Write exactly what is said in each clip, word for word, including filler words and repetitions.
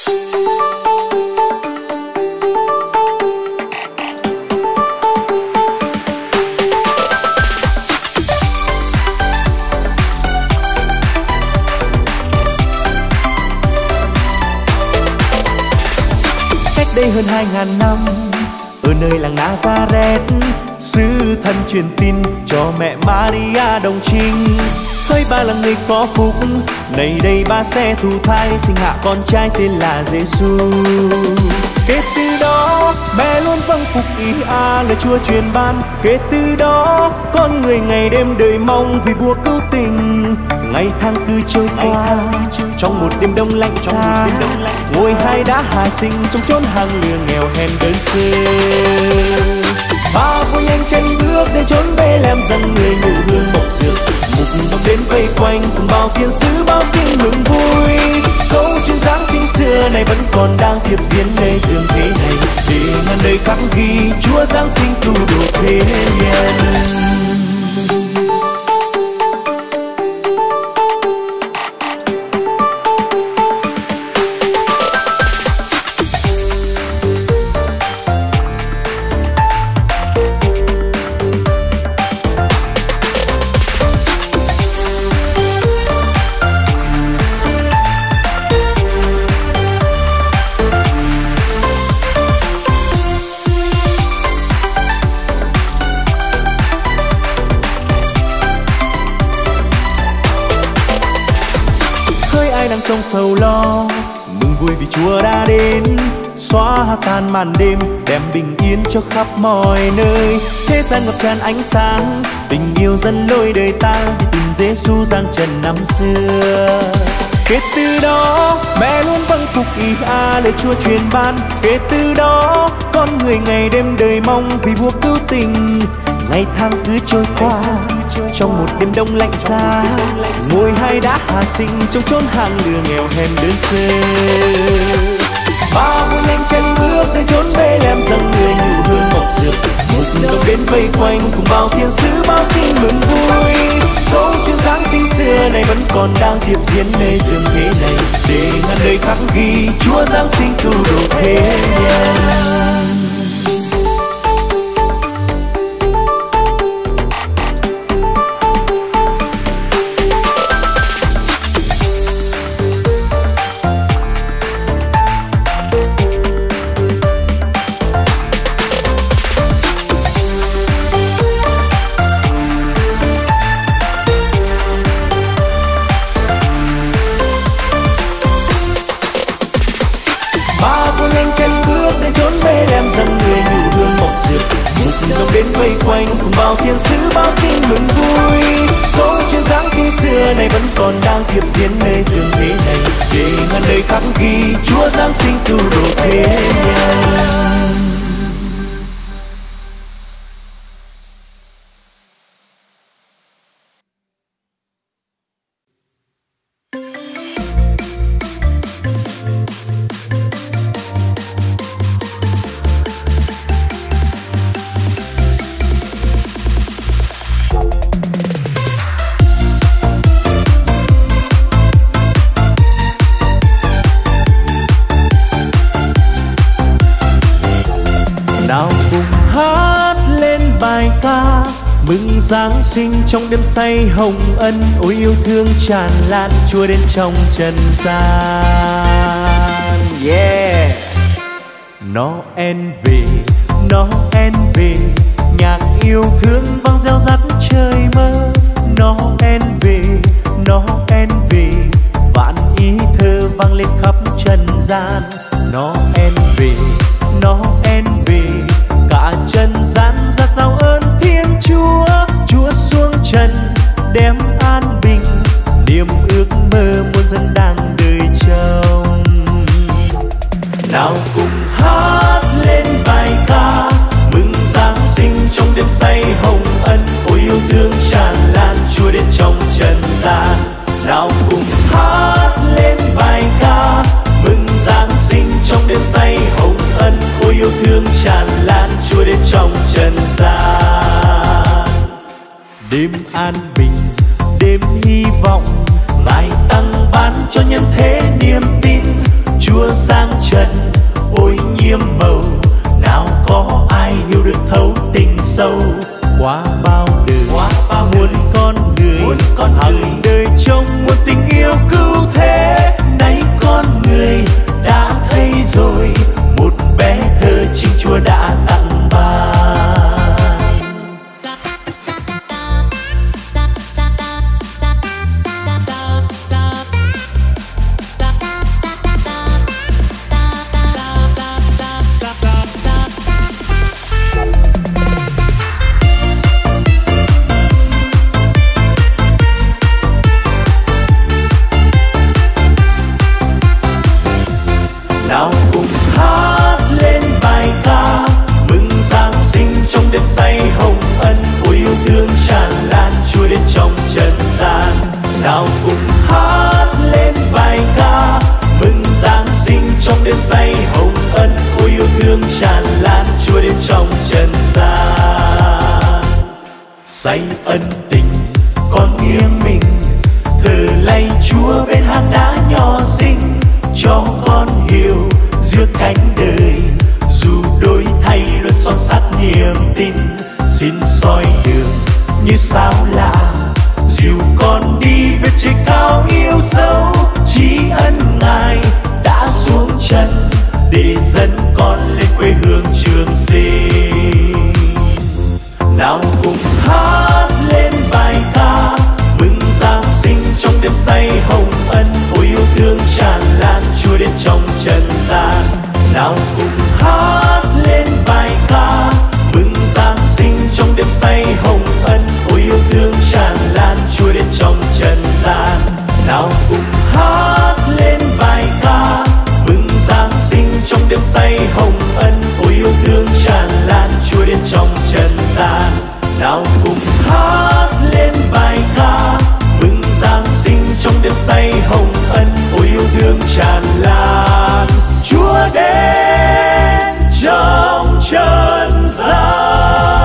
Đây hơn hai ngàn năm ở nơi làng Nazareth, sứ thần truyền tin cho mẹ Maria đồng trinh. Hỡi ba là người có phúc, này đây ba sẽ thụ thai sinh hạ con trai tên là Giêsu. Kể từ đó mẹ luôn vâng phục ý a lời Chúa truyền ban. Kể từ đó con người ngày đêm đợi mong vì vua cứu tình. Ngày tháng cứ trôi qua trong một đêm đông lạnh giá, ngôi hai đã hạ sinh trong chốn hàng lừa nghèo hèn đơn sơ. Ba vui nhanh chân bước đến chốn Bê-lem rằng người nhủ hương mộc dược. Mục đồng đến vây quanh cùng bao thiên sứ bao tiếng mừng vui. Câu chuyện Giáng sinh xưa này vẫn còn đang tiếp diễn nơi dương thế này, để ngàn đời khắc ghi Chúa Giáng sinh cứu độ thế nhân. Trong sầu lo mừng vui vì Chúa đã đến, xóa tan màn đêm đem bình yên cho khắp mọi nơi. Thế gian ngập tràn ánh sáng, tình yêu dẫn lối đời ta đi tìm Giêsu giang trần năm xưa. Kể từ đó mẹ luôn vâng phục ý a lời Chúa truyền ban. Kể từ đó con người ngày đêm đời mong vì vua cứu tình. Ngày tháng cứ trôi qua trong một đêm đông lạnh giá, ngôi hai đã hạ sinh trong chốn hàng lừa nghèo hèn đơn sơ. Ba vui nhanh chân bước đến chốn Bê-lem rằng người nhủ hương mộc dược. Một đồng đến vây quanh cùng bao thiên sứ bao tin mừng vui. Câu chuyện Giáng sinh xưa này vẫn còn đang tiếp diễn nơi dương thế này, để ngàn đời khắc ghi Chúa Giáng sinh cứu độ thế nhân. Đến vây quanh cùng bao thiên sứ bao tin mừng vui. Câu chuyện Giáng sinh xưa này vẫn còn đang tiếp diễn nơi dương thế này, để ngàn đời khắc ghi Chúa Giáng sinh cứu độ thế nhân. Mừng Giáng sinh trong đêm say hồng ân, ôi yêu thương tràn lan Chúa đến trong trần gian. Yeah. Noel về, Noel về, nhạc yêu thương vang reo rắt trời mơ. Noel về, Noel về, vạn ý thơ vang lên khắp trần gian. Noel về, Noel về, cả trần gian dạt dào ơn Thiên Chúa. Chúa xuống trần đem an bình, niềm ước mơ muôn dân đang đợi trông. Nào cùng hát lên bài ca mừng Giáng sinh trong đêm say hồng ân, ôi yêu thương tràn lan Chúa đến trong trần gian. Nào cùng hát lên bài ca mừng Giáng sinh trong đêm say hồng ân, ôi yêu thương tràn lan Chúa đến trong trần gian. Đêm an bình, đêm hy vọng, Ngài tăng ban cho nhân thế niềm tin. Chúa giáng như sao lạ. Dìu con đi về trời cao yêu dấu, tri ân Ngài đã xuống trần để dẫn con lên quê hương Trường Sinh. Nào cùng hát lên bài ca mừng Giáng sinh trong đêm say hồng ân. Ôi yêu thương tràn lan Chúa đến trong trần gian. Nào cùng hát lên bài ca mừng Giáng sinh trong đêm say hồng ân. Ôi yêu thương tràn lan Chúa đến trong trần gian. Nào cùng hát lên bài ca mừng Giáng sinh trong đêm say hồng ân. Ôi yêu thương tràn lan Chúa đến trong trần gian. Nào cùng hát lên bài ca mừng Giáng sinh trong đêm say hồng ân. Ôi yêu thương tràn lan Chúa đến trong trần gian.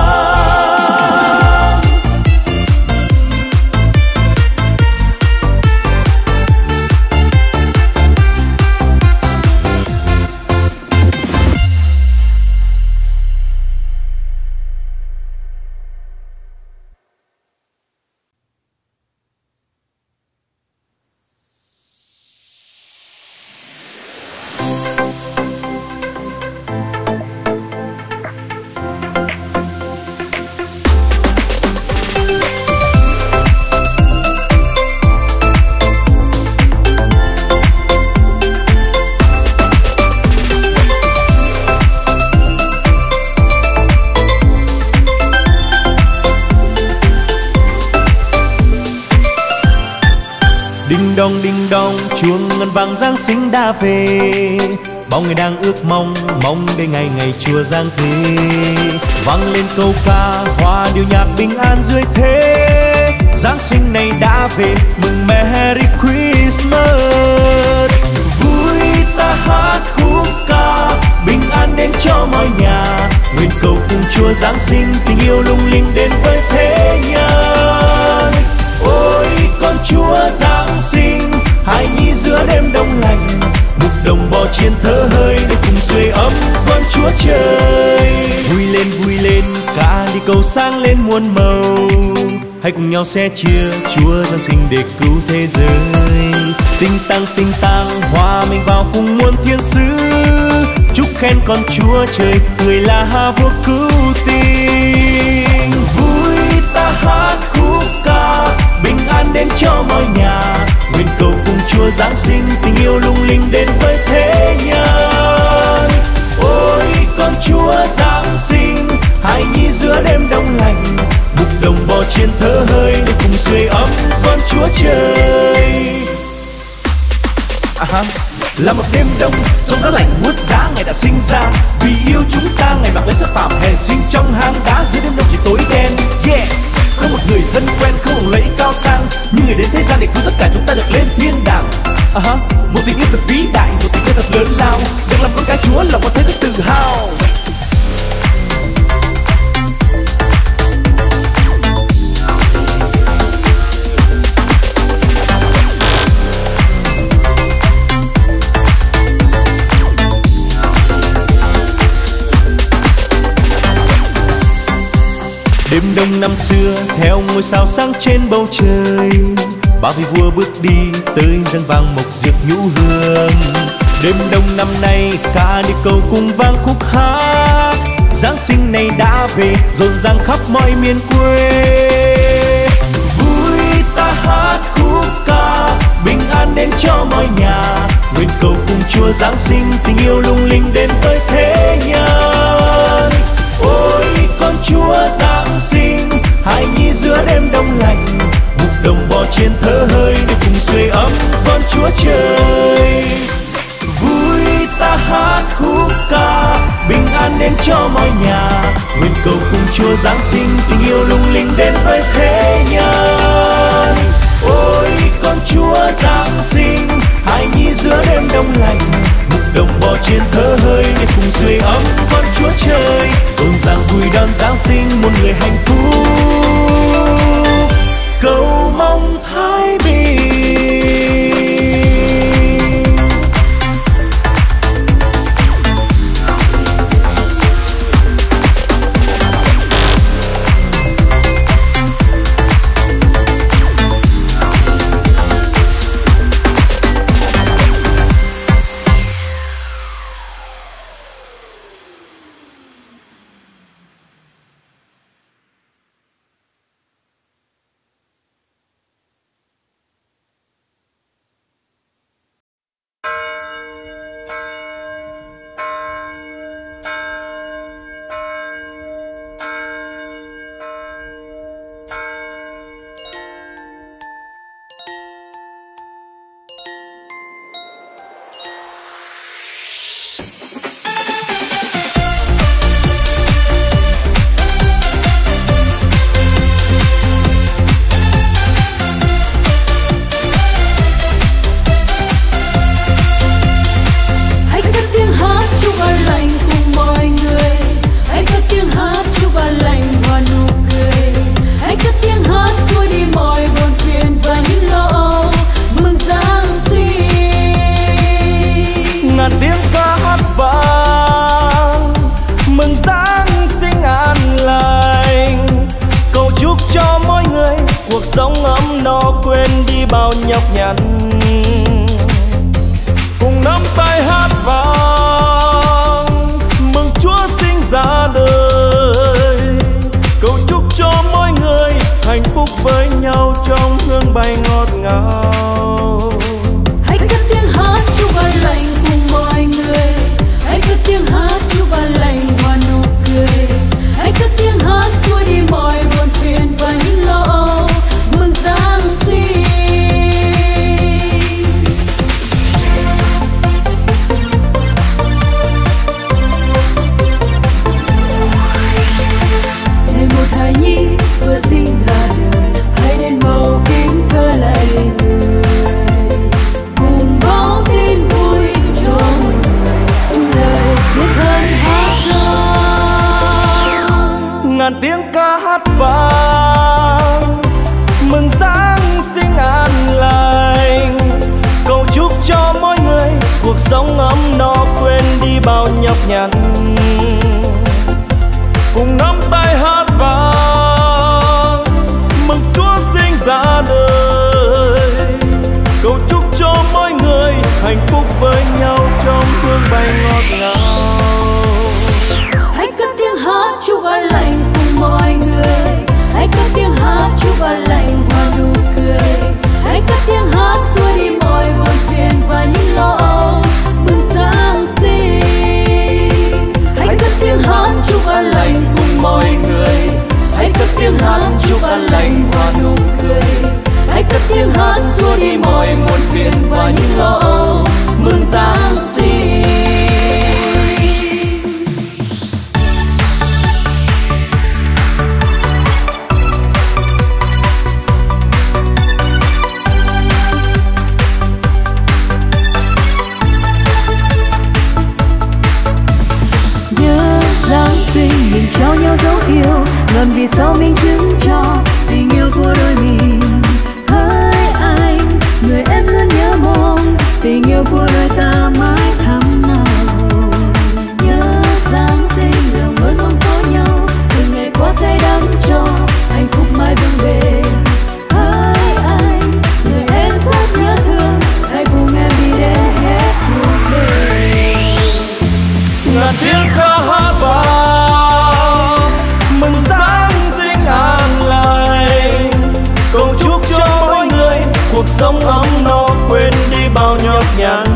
Đinh đong đinh đong chuông ngân vang Giáng sinh đã về. Bao người đang ước mong mong đến ngày ngày Chúa giáng thế. Vang lên câu ca hoa điệu nhạc bình an dưới thế. Giáng sinh này đã về mừng Merry Christmas. Vui ta hát khúc ca bình an đến cho mọi nhà. Nguyện cầu cùng Chúa Giáng sinh tình yêu lung linh đến với thế nhân. Ôi con Chúa Giáng sinh hài nhi giữa đêm đông lạnh. Mục đồng bò chiên thở hơi để cùng sưởi ấm con Chúa trời. Vui lên vui lên ca đi cầu sáng lên muôn màu. Hãy cùng nhau sẻ chia Chúa Giáng sinh để cứu thế giới. Tinh tăng tinh tăng hòa mình vào cùng muôn thiên sứ. Chúc khen con Chúa trời người là vua cứu tình. Vui ta hát khúc ca bình an đến cho mọi nhà. Nguyện cầu cùng Chúa Giáng sinh tình yêu lung linh đến với thế nhân. Ôi con Chúa Giáng sinh hài nhi giữa đêm đông lạnh. Mục đồng bò chiên thở hơi để cùng sưởi ấm con Chúa trời. À, là một đêm đông trong giá lạnh buốt giá Ngài đã sinh ra. Vì yêu chúng ta Ngài mặc lấy sắc phạm hèn sinh trong hang đá. Giữa đêm đông chỉ tối đen. Yeah. Không một người thân quen, không một lẫy cao sang, nhưng người đến thế gian để cứu tất cả chúng ta được lên thiên đàng. uh -huh. Một tình yêu thật vĩ đại, một tình yêu thật lớn lao. Được làm con cái Chúa là một thế thức tự hào. Đêm đông năm xưa theo ngôi sao sáng trên bầu trời. Ba vị vua bước đi tới dâng vàng mộc diệp nhũ hương. Đêm đông năm nay ca đi cầu cùng vang khúc hát. Giáng sinh này đã về rộn ràng khắp mọi miền quê. Vui ta hát khúc ca bình an đến cho mọi nhà. Nguyện cầu cùng Chúa Giáng sinh tình yêu lung linh đến với thế nhân. Ôi con Chúa Giáng sinh hài nhi giữa đêm đông lạnh. Mục đồng bò chiên thở hơi để cùng sưởi ấm con Chúa trời. Vui ta hát khúc ca bình an đến cho mọi nhà. Nguyện cầu cùng Chúa Giáng sinh tình yêu lung linh đến với thế nhân. Ôi con Chúa Giáng sinh hài nhi giữa đêm đông lạnh. Mục đồng bò chiên thở hơi để cùng sưởi ấm con Chúa trời. Rộn ràng vui đón Giáng sinh một người hạnh phúc. Cầu mong thái bình. Cuộc sống ấm no quên đi bao nhọc nhằn, cùng nắm tay hát vang mừng Chúa sinh ra đời. Cầu chúc cho mỗi người hạnh phúc với nhau trong hương bay ngọt ngào. Hãy cất tiếng hát chúc an lành cùng mọi người, hãy cất tiếng hát chúc an lành và nụ cười, hãy cất tiếng hát xua đi mọi buồn phiền và những lo âu. Mừng Giáng sinh, ngày một hài nhi vừa sinh ra đời, hãy đến bầu kính thơ lạy người, cùng báo tin vui cho mọi người, chung lời biết ơn hát vang. Ngàn tiếng ca hát vang mừng Giáng sinh an lành, cầu chúc cho mỗi người cuộc sống ấm no quên đi bao nhọc nhằn, cùng nắm tay hát vang mừng Chúa sinh ra đời. Cầu chúc cho mỗi người hạnh phúc với nhau trong hương bay ngọt ngào. Hãy cất tiếng hát chúc an lành cùng mọi người, hãy cất tiếng hát chúc an lành và nụ cười, hãy cất tiếng hát xua đi mọi buồn phiền và những lo âu. Mừng Giáng sinh, hãy cất tiếng hát chúc an lành cùng mọi người, hãy cất tiếng hát chúc an lành và nụ cười, hãy cất tiếng hát xua đi mọi buồn phiền và những lo âu. Mừng Giáng sinh. Giáng sinh mình trao nhau dấu yêu, ngầm vì sao minh chứng cho tình yêu của đôi mình. Hỡi anh, người em luôn nhớ mong, tình yêu của đôi ta mãi thắm nào. Nhớ Giáng sinh lòng vẫn mong có nhau, từng ngày qua say đắm cho hạnh phúc mãi vững bền. Hỡi anh, người em rất nhớ thương, hãy cùng em đi đến hết cuộc đời. Ngàn tiếng ca hát vang mừng Giáng sinh an lành, cầu chúc cho mỗi người cuộc sống ấm no quên đi bao nhọc nhằn,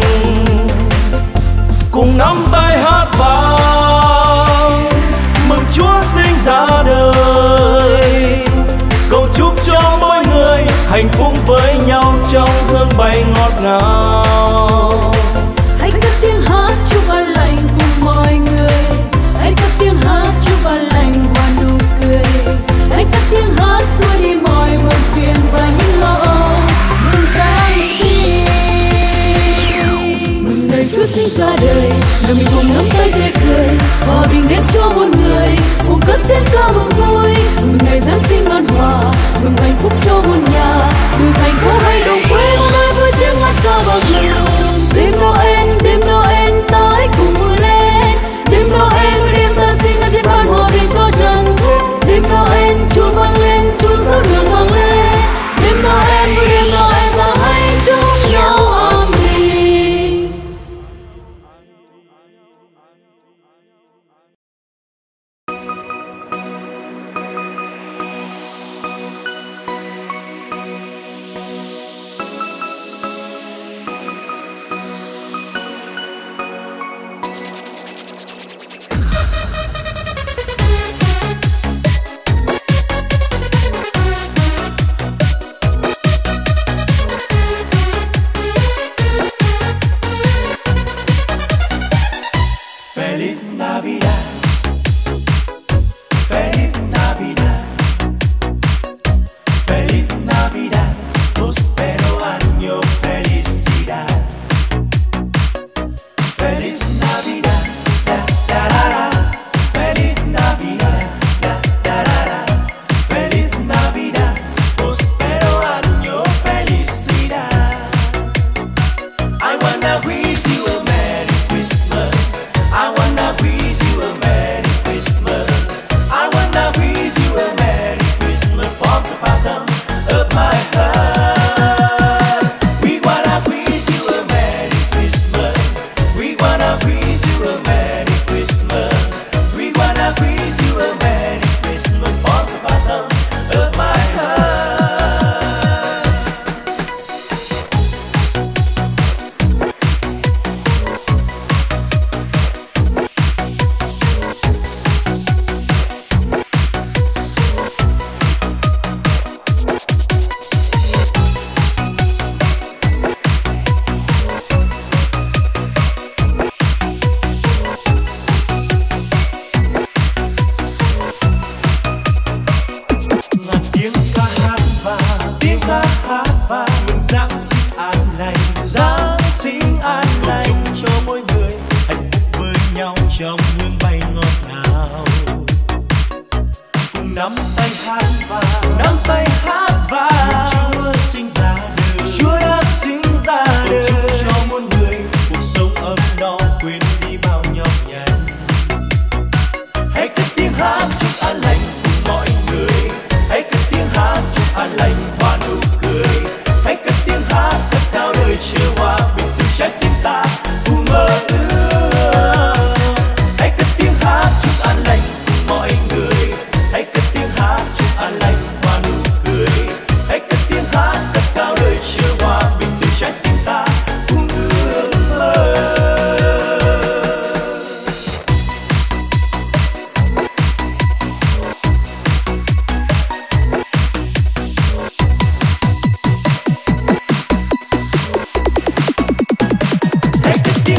cùng nắm tay hát vang mừng Chúa sinh ra đời. Cầu chúc cho mỗi người hạnh phúc với nhau trong hương bay ngọt ngào. Hãy cất tiếng hát chúc an lành cùng mọi người, hãy cất tiếng hát chúc an lành và nụ cười, hãy cất tiếng hát xua đi mọi buồn phiền và những lo âu. Mừng Giáng sinh, mừng ngày Chúa sinh ra đời, đời mình cùng nắm tay để cười, hòa bình đến cho muôn người, cùng cất tiếng ca mừng vui. Mừng ngày Giáng sinh an hòa, mừng hạnh phúc cho muôn nhà, từ thành phố hay đồng quê muôn nơi vui tiếng hát ca vang lên. Đêm Noel, đêm Noel ta hãy cùng vui lên, đêm Noel ơi đêm ta sinh ra trên ban hòa bình cho trần thế. Đêm Noel chuông vang lên, chuông giáo đường vang lên, đêm Noel ơi đêm Noel ta hãy chúc nhau an bình.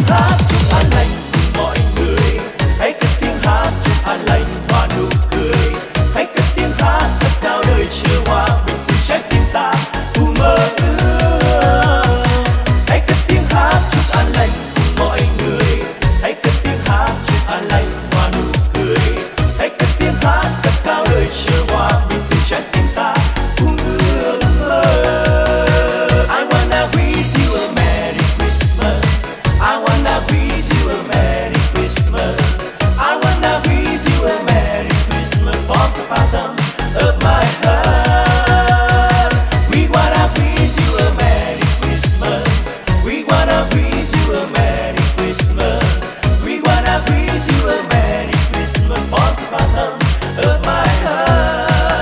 hát chúc an lành mọi người, hãy cất tiếng hát chúc an lành hoa nụ cười, hãy cất tiếng hát thật cao đời chưa hòa bình cùng trái tim ta cùng mơ ước. Hãy cất tiếng hát chúc an lành mọi người, hãy cất tiếng hát chúc an lành hoa nụ cười, hãy cất tiếng hát thật cao đời chưa hòa bình cùng trái tim ta cùng ước mơ. I wanna wish you a Merry Christmas. I wanna wish you a Merry Christmas. I wanna wish you a Merry Christmas from the bottom of my heart. We wanna wish you a Merry Christmas. We wanna wish you a Merry Christmas. We wanna wish you a Merry Christmas from the bottom of my heart.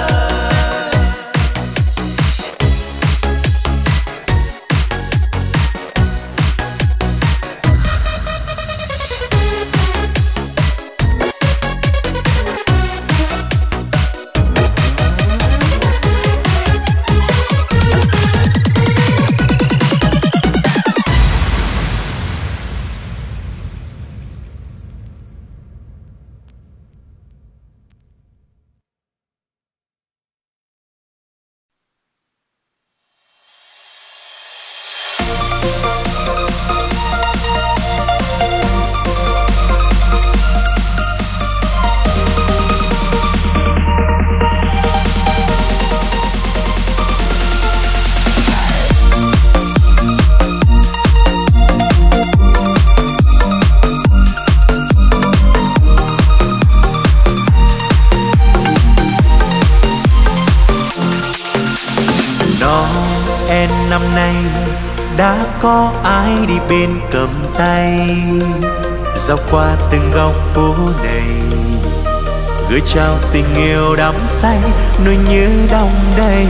Noel năm nay đã có ai đi bên cầm tay, dọc qua từng góc phố này, gửi trao tình yêu đắm say, nỗi nhớ đong đầy.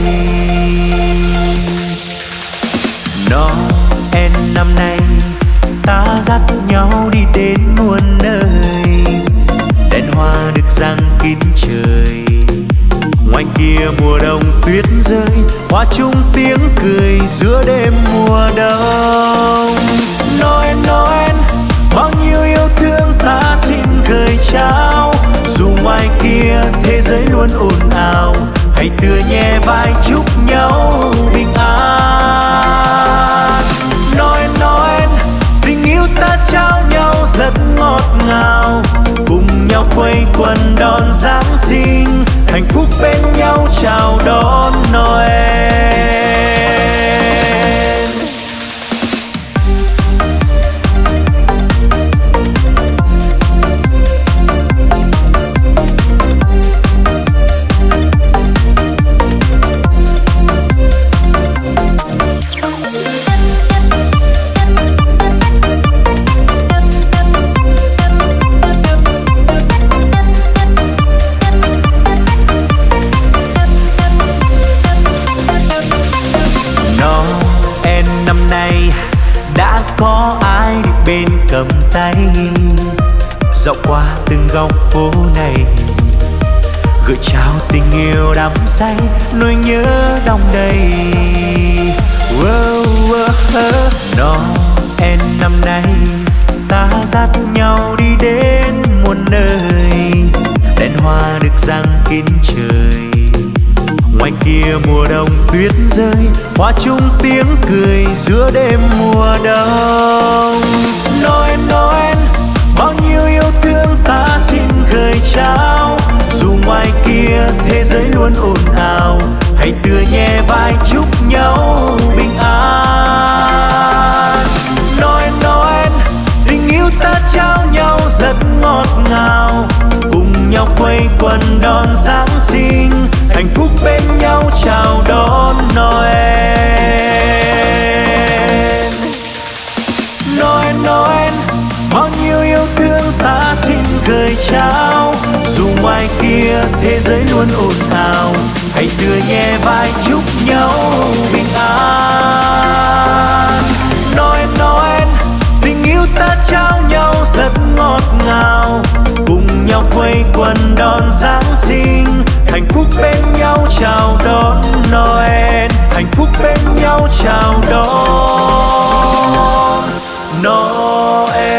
Noel năm nay ta dắt nhau đi đến muôn nơi, đèn hoa được giăng kín trời, ngoài kia mùa đông tuyết rơi, hòa chung tiếng cười giữa đêm mùa đông. Noel Noel bao nhiêu yêu thương ta xin gửi trao, dù ngoài kia thế giới luôn ồn ào, hãy tựa nhẹ vai chúc nhau bình an. Noel Noel tình yêu ta trao nhau rất ngọt ngào, cùng nhau quây quần đón Giáng sinh, hạnh phúc bên nhau chào đón Noel. Có ai đi bên cầm tay, dạo qua từng góc phố này, gửi trao tình yêu đắm say, nỗi nhớ đong đầy. Wow, wow, wow. Noel năm nay ta dắt nhau đi đến muôn nơi, đèn hoa được giăng kín trời, ngoài kia mùa đông tuyết rơi, hòa chung tiếng cười giữa đêm mùa đông. Noel Noel bao nhiêu yêu thương ta xin gửi trao, dù ngoài kia thế giới luôn ồn ào, hãy tựa nhẹ vai chúc nhau bình an. Noel Noel tình yêu ta trao nhau rất ngọt ngào, cùng nhau quây quần đón Giáng sinh, hạnh phúc bên nhau chào đón Noel. Noel Noel bao nhiêu yêu thương ta xin gửi trao, dù ngoài kia thế giới luôn ồn ào, hãy tựa nhẹ vai chúc nhau bình an. Noel Noel tình yêu ta trao nhau rất ngọt ngào, cùng nhau quây quần đón Giáng sinh, hạnh phúc bên nhau chào đón Noel, hạnh phúc bên nhau chào đón Noel.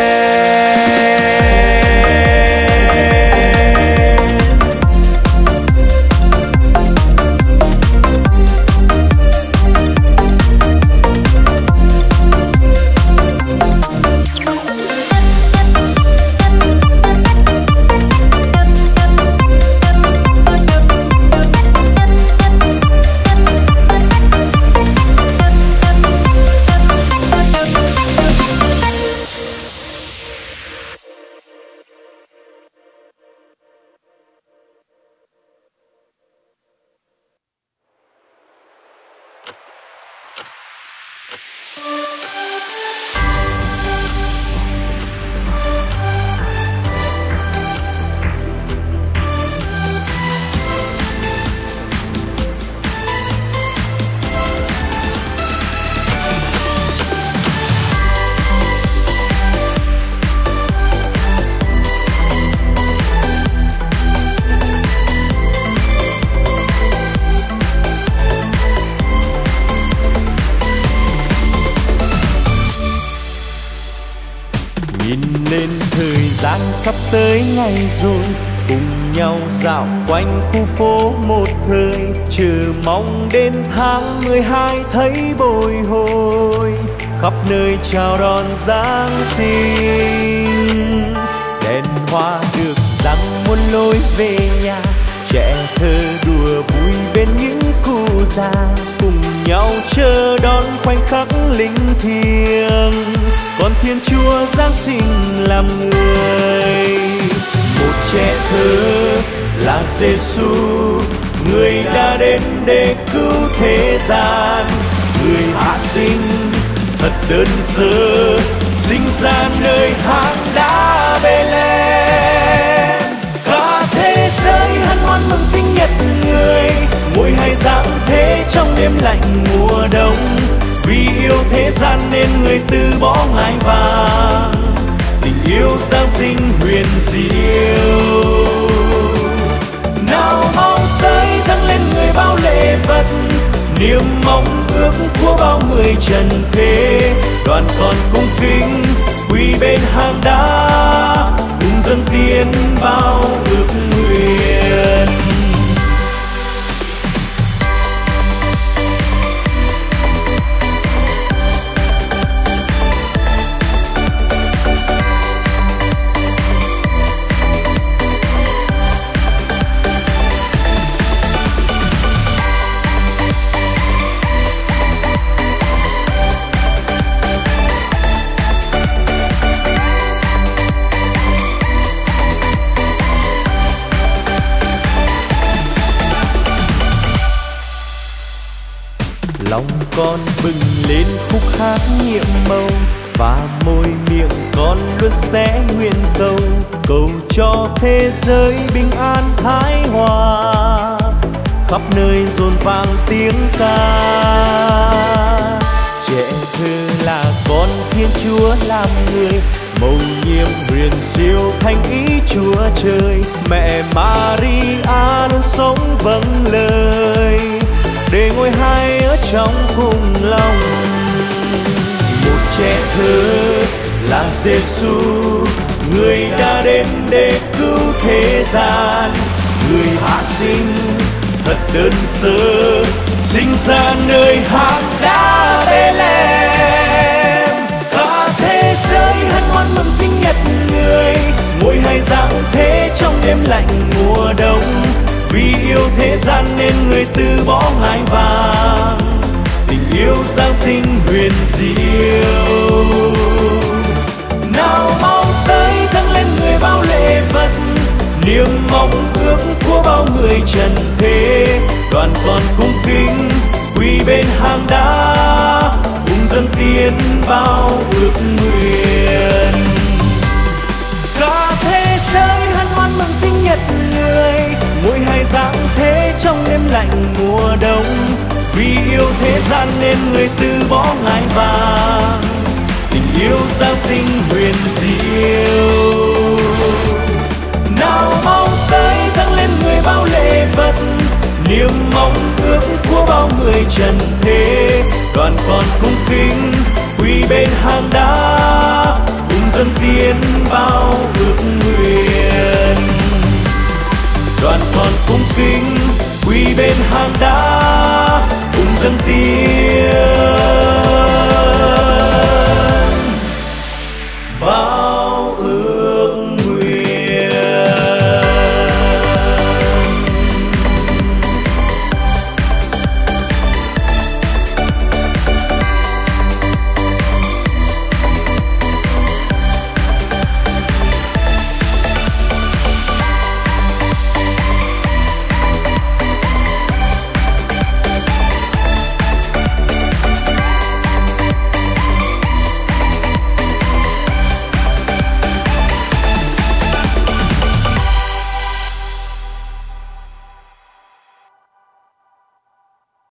Lên thời gian sắp tới ngày rồi, cùng nhau dạo quanh khu phố một thời, chờ mong đến tháng mười hai thấy bồi hồi, khắp nơi chào đón Giáng sinh. Đèn hoa được răng muôn lối về nhà, trẻ thơ đùa vui bên những cụ già, cùng nhau chờ đón khoảnh khắc linh thiêng. Còn Thiên Chúa Giáng sinh làm người, một trẻ thơ là Giêsu, người đã đến để cứu thế gian. Người hạ sinh thật đơn sơ, sinh ra nơi hang đá Bê-lêm. Cả thế giới hân hoan mừng sinh nhật người, mùi hay giáng thế trong đêm lạnh mùa đông. Vì yêu thế gian nên người từ bỏ ngai vàng, tình yêu Giáng sinh huyền diệu. Nào mau tới dâng lên người bao lễ vật, niềm mong ước của bao người trần thế. Đoàn con cung kính quỳ bên hang đá, cùng dâng tiến bao ước nguyện. Lòng con bừng lên khúc hát nhiệm màu, và môi miệng con luôn sẽ nguyện cầu, cầu cho thế giới bình an thái hòa, khắp nơi dồn vang tiếng ca. Trẻ thơ là con Thiên Chúa làm người, mầu nhiệm huyền siêu thánh ý Chúa trời. Mẹ Maria luôn sống vâng lời, để ngôi hai ở trong cùng lòng. Một trẻ thơ là Giêsu, người đã đến để cứu thế gian. Người hạ sinh thật đơn sơ, sinh ra nơi hang đá Bê-lêm. Cả thế giới hân hoan mừng sinh nhật người, mùi hay giáng thế trong đêm lạnh mùa đông. Vì yêu thế gian nên người từ bỏ ngai vàng, tình yêu Giáng sinh huyền diệu. Nào mau tới dâng lên người bao lễ vật, niềm mong ước của bao người trần thế. Đoàn con cung kính quỳ bên hang đá, cùng dâng tiến bao ước nguyện. Cả thế giới hân hoan mừng sinh nhật người, mùi hay giáng thế trong đêm lạnh mùa đông. Vì yêu thế gian nên người từ bỏ ngai vàng, tình yêu Giáng sinh huyền diệu. Nào mau tới dâng lên người bao lễ vật, niềm mong ước của bao người trần thế. Đoàn con cung kính quỳ bên hang đá, cùng dâng tiến bao ước nguyện. Đoàn con cung kính quỳ bên hang đá, cùng dâng tiến